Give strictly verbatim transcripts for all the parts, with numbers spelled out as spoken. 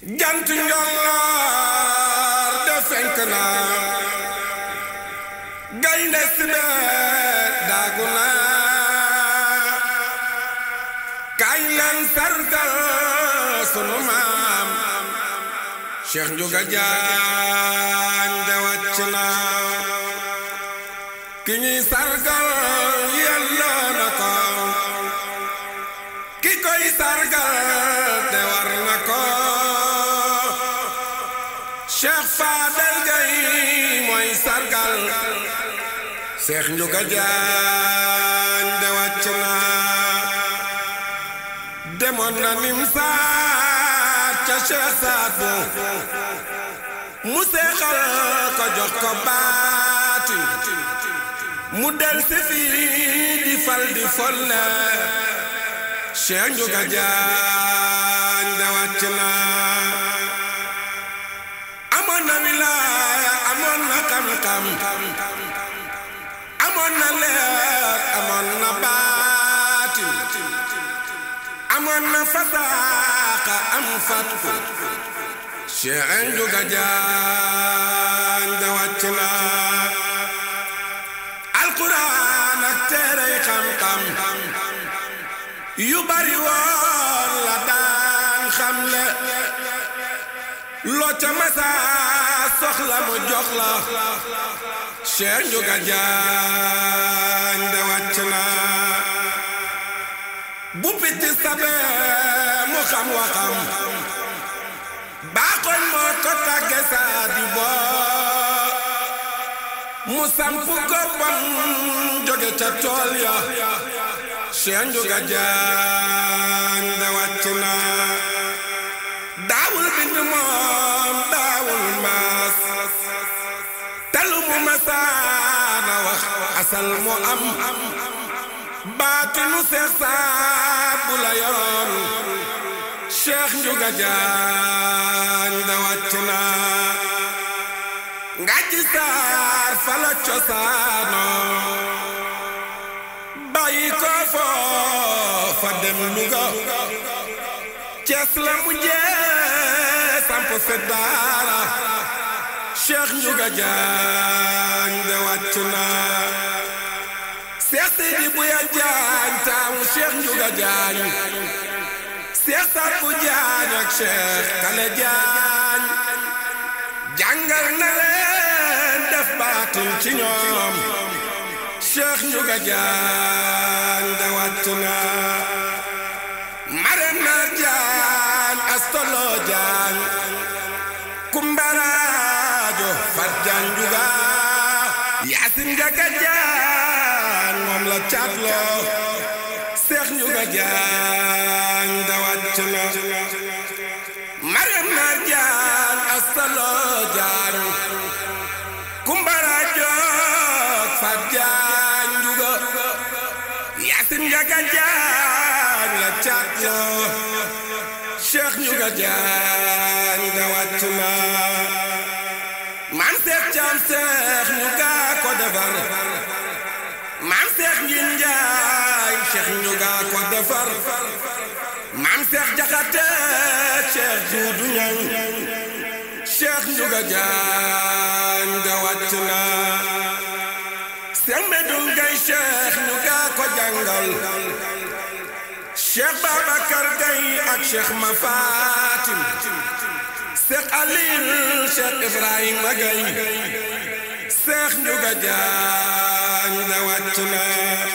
jant njolloor de fenk na gaynde sibe daagu na kaay leen sargal sunu maam Cheikh Ndiouga Diagne de wàcc na ki ñuy sargal yelloo na ko ki koy sargal de war na ko Cheikh Fadel Gaye mooy sargal Cheikh Ndiouga Diagne de wàcc na demoon na Nimsaat ca Cheikh Saadu mu seexal ko jox ko baati mu del si fii di fal di folle Cheikh Ndiouga Diagne de wàcc na amoon na wilaaya amoon na xam-xam amoon na leer amoon na baatin amoon na fasaaxa am fatku Cheikh Ndiouga Diagne de wàcc na alquran ak téere xam-xam yu bari woon la daan xamle loo ca masa soxla mu jox la Cheikh Ndiouga Diagne de wàcc na bu piti sabe mu xam waxam baaxoon moo ko tàgge saa di boo mu samp goppam jóge ca tool ya Cheikh Ndiouga Diagne de wàcc na daawul bind moom daawul maas telu mu masaana wax asal mu am baatinu seex saabu la yoon Cheikh Ndiouga Diagne de wàcc na nga ci saar fala cosaano bàyyi ko foofa dem Louga Cees la mujjee samp fi daara Cheikh Ndiouga Diagne de wàcc na Seex Seydi Buya Diagne taamu Cheikh Ndiouga Diagne Seex Sabu Diagne ak Cheikh Kale Diagne jàngal na leen def baatin ci ñoom Cheikh Ndiouga Diagne de wàcc na Marème Nar Diagne Astolo Diagne Kumbaraajo Fat Diagne Ndiouga Yaasin Ndiouga Diagne moom la caatloo Cheikh Ndiouga Diagne de wàcc na Marème Nar Diagne Astolo Diagne Kumbaraajo Fat Diagne Ndiouga Yaasin Ndiouga Diagne la caatloo Cheikh Ndiouga Diagne de wàcc na maam Seex Caam Cheikh Ndiouga ko defar maam Seex Ngin Njaay Cheikh Ndiouga ko defar maam Seex Jaxate Cheikh Duudu Ñaŋ Cheikh Ndiouga Diagne de wàcc na Seex Medun Gay Cheikh Ndiouga ko jàngal Cheikh Babacar Gaye ak Cheikh Mafatim Cheikh Aliou Cheikh Ibrahima Gaye Cheikh Ndiouga Diagne de wàcc na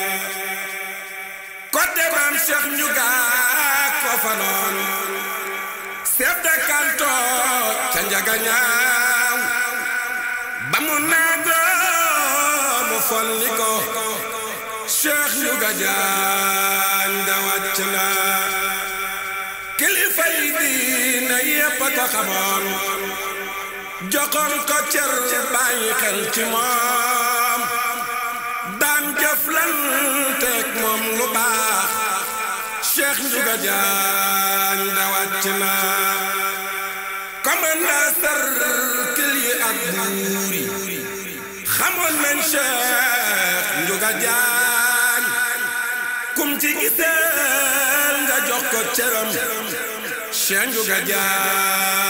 côté maam Cheikh Ndiouga ko fanoon chef de canton ca Njagañaaw ba mu naagoo mu folli ko Cheikh Ndiouga Diagne de wàcc na kilifa yi diine yépp ko xamoon joxoon ko cër bàyyi xel ci moom daan jëflanteek moom lu baax Cheikh Ndiouga Diagne de wàcc na commandant cercle yi ak buur yi xamoon nañ Cheikh Ndiouga Diagne kum ci giseel nga jox ko cëram Cheikh Ndiouga Diagne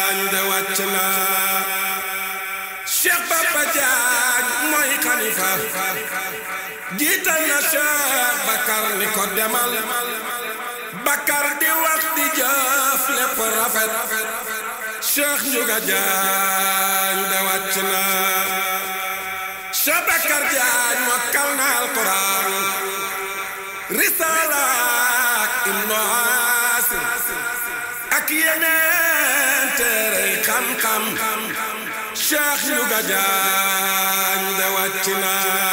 xalifa jiital na Cheikh Bakar ni ko demal Bakar di wax di jëf lépp rafet Cheikh Ndiouga Diagne de wàcc na Cheikh Bakar Diagne mokkal na alquran risala ak ibnu asir ak yeneen téere xam-xam Cheikh Ndiouga Diagne de wàcc na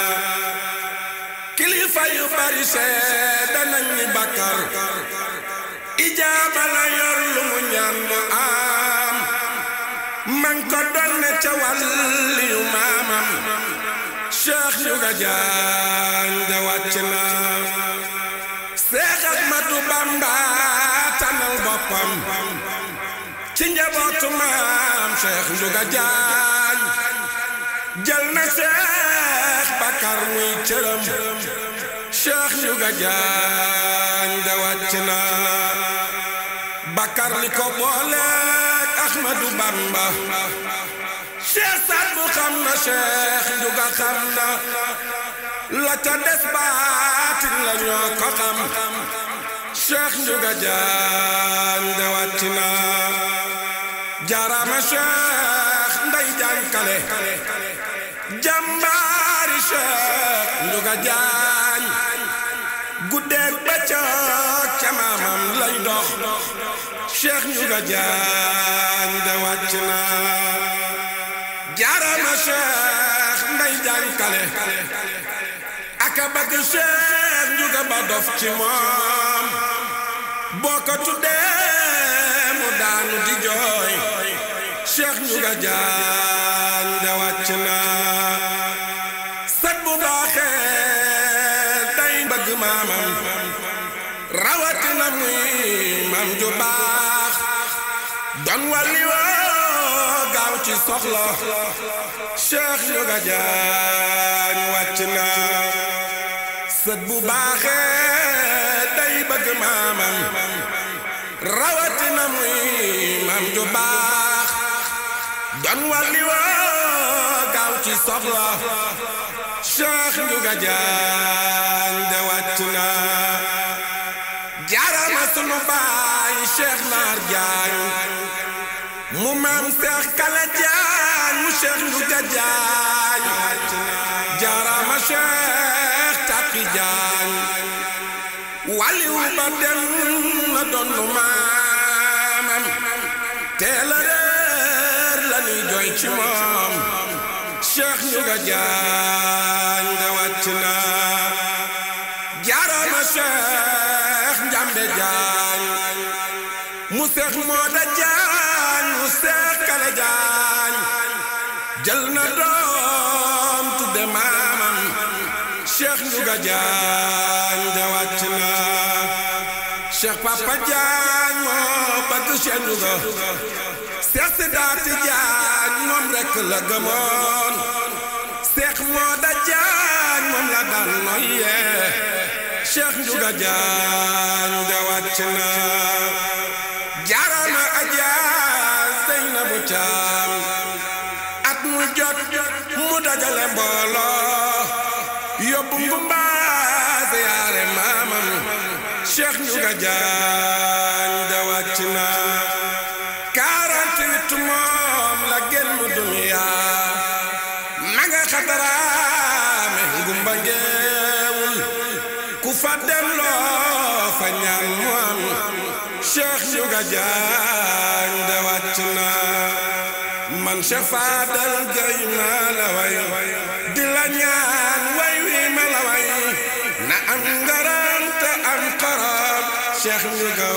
kilifa yu bari seede nañ ni Bakar ijaaba la yor lu mu ñaan mu am man ko donne ca wàlliyu maamam Cheikh Ndiouga Diagne de wàcc na Seex Ahmadu Bamba tanal boppam ci njabootu maam Cheikh Ndiouga Diagne jël na Cheikh Bakar muy cëram Cheikh Ndiouga Diagne de wàcc na Bakar li ko booleek Ahmadu Bamba Cheikh Saad bu xam na Cheikh Ndiouga xam na la ca des baatin la ñoo ko xam Cheikh Ndiouga Diagne de wàcc na jaaraama Cheikh Ndey Diagne Kale jàmbaari Cheikh Ndiouga Diagne guddeeg bëccëg ca maamam lay dox Cheikh Ndiouga Diagne de wàcc na jaaraama Cheikh Ndey Diagne Kale aka bëgg Cheikh Ndiouga ba dof ci moom boo ko tuddee mu daanu di jooy Cheikh Ndiouga Diagne de wàcc na sët bu baaxee day bëgg maamam rawatina muy maam ju baax doon wàlli woo gaaw ci soxla Cheikh Ndiouga Diagne wàcc na sët bu baaxee day bëgg maamam rawatina muy maam ju baax doon wàlli woo gaaw ci soxla Cheikh Ndiouga Diagne de wàcc na jaarama sunu baay Cheikh Naar Diagne mu maam Cheikh Kala Diagne mu Cheikh Ndiouga Diagne jaarama Cheikh Taki Diagne waliw ba dem na doon nu maamam teel a réer la ñuy jooy ci moom Cheikh Ndiouga Diagne de wàcc na jaarama Cheikh Njambe Diagne mu Cheikh Mooda Diagne mu Cheikh Kala Diagne jël na doom tudde maamam Cheikh Ndiouga Diagne de wàcc na Cheikh Papa Diagne moo bëgg Cheikh Ndiouga Cheikh Sidaati Diagne moom rek la gëmoon Cheikh Mooda Diagne moom la daan noyyee Cheikh Ndiouga Diagne de wàcc na jaarama Adja Seynabu Caam at mu jot mu dajale mbooloo yóbbu mbaa ziyaare maamam Cheikh Ndiouga Diagne de wàcc na quarante-huit moom la génn dunya ma nga xadaraame ngumba ngeewul ku fa dem loo fa ñaan mu am Cheikh Ndiouga Diagne de wàcc na man Cheikh Fadal Gueye ma la way di la ñaan way wi ma la way na am ngaram te am xarab Cheikh Ndiouga